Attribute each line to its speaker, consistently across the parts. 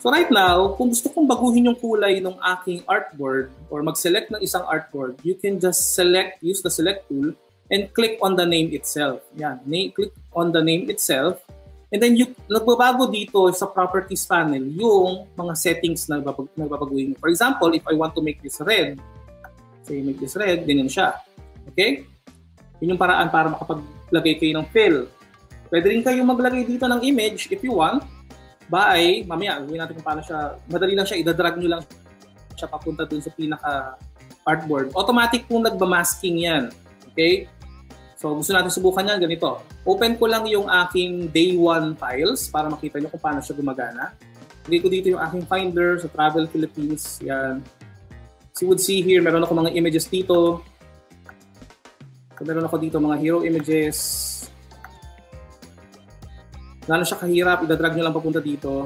Speaker 1: So right now, kung gusto kong baguhin yung kulay ng aking artboard or mag-select ng isang artboard, you can just use the select tool and click on the name itself. Yan, click on the name itself. And then nagbabago dito sa properties panel yung mga settings na nagbabaguhin. For example, if I want to make this red, say make this red, ganyan siya. Okay? Yun yung paraan para makapaglagay kayo ng fill. Pwede rin kayo maglagay dito ng image if you want. Mamaya, gawin natin kung paano siya, madali lang siya, idadrag nyo lang siya papunta dun sa pinaka artboard. Automatic pong nagbamasking yan. Okay? So, gusto natin subukan yan, ganito. Open ko lang yung aking day 1 files para makita nyo kung paano siya gumagana. Lagay ko dito yung aking finder sa Travel Philippines. Yan. As you would see here, meron ako mga images dito. So, meron ako dito mga hero images. Lalo siya kahirap, idadrag nyo lang papunta dito.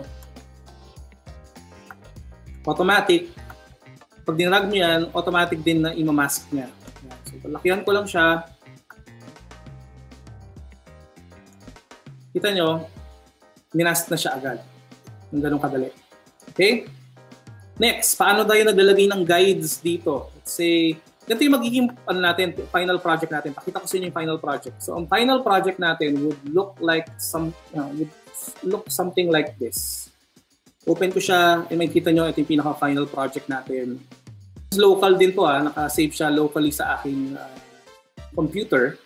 Speaker 1: Automatic. Pag dinrag nyo yan, automatic din na imamask niya. So, palakihan ko lang siya. Kita nyo, minask na siya agad. Yung ganun kadali. Okay? Next, paano tayo naglalagay ng guides dito? Let's say, ganito yung magiging final project natin. Pakita ko sa inyo yung final project. So, ang final project natin would look like something like this. Open ko siya, and makikita nyo, ito yung pinaka-final project natin. Local din to, naka-save siya locally sa aking computer.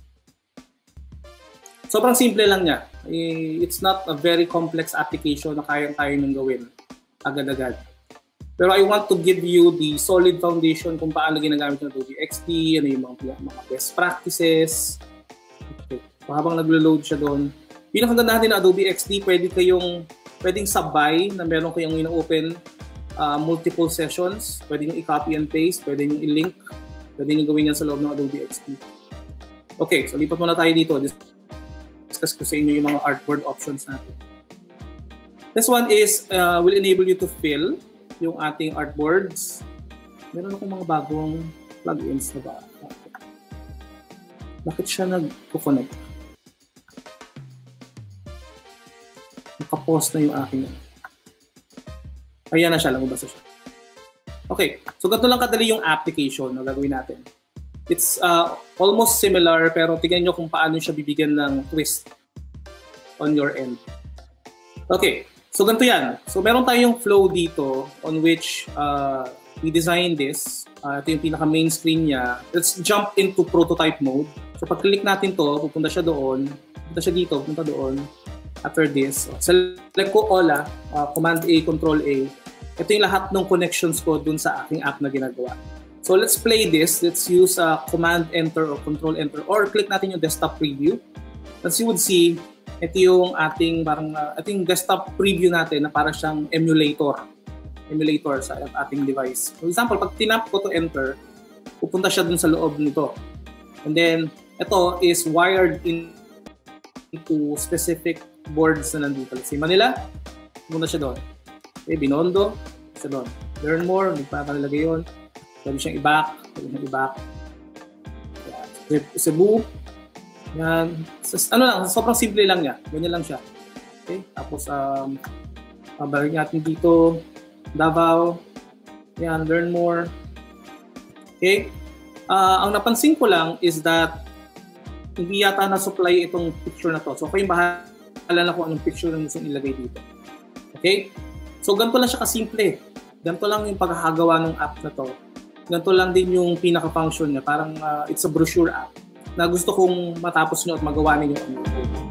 Speaker 1: Sobrang simple lang niya. It's not a very complex application na kayang-kaya nang gawin agad-agad. Pero I want to give you the solid foundation kung paano ginagamit ng Adobe XD, ano yung mga best practices. Okay. So, habang naglo-load siya doon, pinakagandahan din ng Adobe XD, pwedeng sabay na meron kayong ino-open multiple sessions. Pwede nyo i-copy and paste, pwede nyo i-link, pwede nyo gawin yan sa loob ng Adobe XD. Okay, so lipat muna tayo dito. Discuss ko sa inyo yung mga artboard options natin. This one is, will enable you to fill yung ating artboards. Meron akong mga bagong plugins na ba? Bakit siya nag-connect? Nakapost na yung aking. Ayan na siya, lumabas na siya. Okay, so ganito lang kadali yung application na gagawin natin. It's almost similar, pero tingnan nyo kung paano siya bibigyan ng twist on your end. Okay. So, ganito yan. So, meron tayong flow dito on which we designed this. Ito yung pinaka-main screen niya. Let's jump into prototype mode. So, pag-click natin to, pupunta siya doon. Pupunta siya dito, pupunta doon. After this, select ko all, Command A, Control A. Ito yung lahat ng connections ko dun sa aking app na ginagawa. So, let's play this. Let's use Command Enter or Control Enter or click natin yung desktop preview. As you would see, ito yung ating desktop preview natin na para siyang emulator sa ating device. For example, pag tinap ko to enter, pupunta siya dun sa loob nito. And then, ito is wired into specific boards na nandito. Let's say Manila, pupunta siya doon. Okay, Binondo, siya doon. Learn more, nagpakalagay yun. Pwede siyang i-back, Cebu. Yan. Sobrang simple lang niya. Ganyan lang siya. Okay? Tapos, balik natin dito. Davao. Yan, learn more. Okay? Ang napansin ko lang is that hindi yata na-supply itong picture na to. So, kayong bahala na kung anong picture na gusto ilagay dito. Okay? So, ganito lang siya kasimple. Ganito lang yung pagkakagawa ng app na to. Ganito lang din yung pinaka-function niya. Parang it's a brochure app na gusto kong matapos nyo at magawa ninyo.